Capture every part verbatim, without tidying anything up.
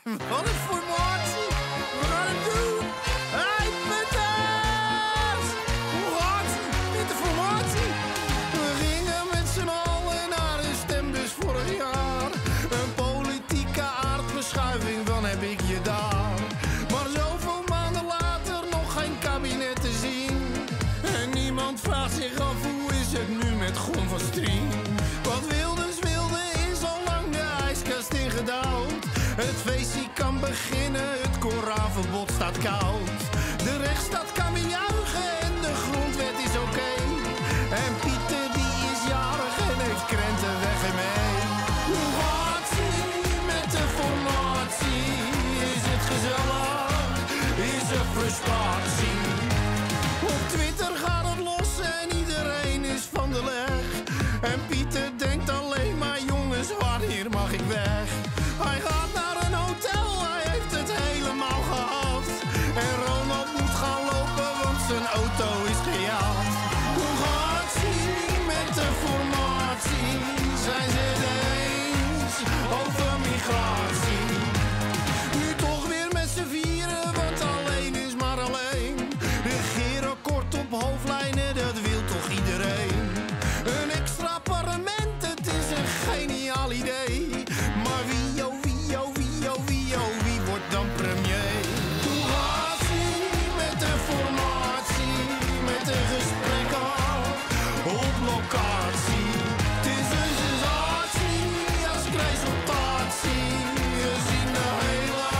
Wat een formatie! We gaan het doen! Hey, putters! Hoe gaat het met de formatie? We gingen met z'n allen naar de stembus vorig jaar. Een politieke aardverschuiving, dan heb ik je daar. Maar zoveel maanden later nog geen kabinet te zien. En niemand vraagt zich af, hoe is het nu met Gon van Strien? Wat Wilders wilde is al lang de ijskast ingedouwd. Het feestje kan beginnen, het Koranverbod staat koud. De rechtsstaat kan weer juichen en de grondwet is oké. Okay. En Pieter die is jarig en heeft krentenweg mee. Hoe gaat ie met de formatie? Is het gezellig? Is er frustratie? Op Twitter gaat het los en iedereen is van de leg. En Pieter denkt alleen maar, jongens, wanneer mag ik weg? Hij gaat naar een hotel, hij heeft het helemaal gehad. En Ronald moet gaan lopen, want zijn auto is gejaagd. Hoe gaat ie met de formatie? Zijn ze het eens over migratie? Nu toch weer met z'n vieren, want alleen is maar alleen. Regeren kort op hoofdlijnen, dat wil toch iedereen? Een extra parlement, het is een geniaal idee. Maar wie, oh wie, oh wie, oh wie, oh wie wordt dan premier? Hoe gaat ie met de formatie? Met de gesprekken op locatie. Het is een sensatie als resultatie. We zien de hele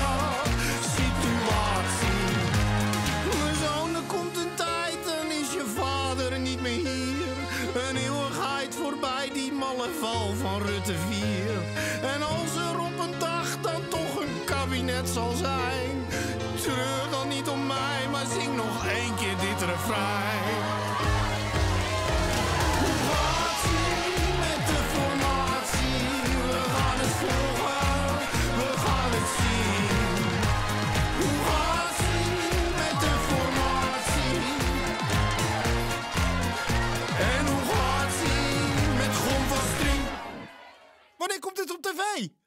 situatie. Mijn zoon, er komt een tijd, dan is je vader niet meer hier. Een eeuwigheid voorbij die malle val van Rutte vier. En als er op een dag dan toch een kabinet zal zijn, treur dan niet om mij, maar zing nog één keer dit refrein. Hoe gaat ie met de formatie? We gaan het volgen, we gaan het zien. Hoe gaat ie met de formatie? En hoe gaat ie met Gon van Strien? Wanneer komt dit op tv?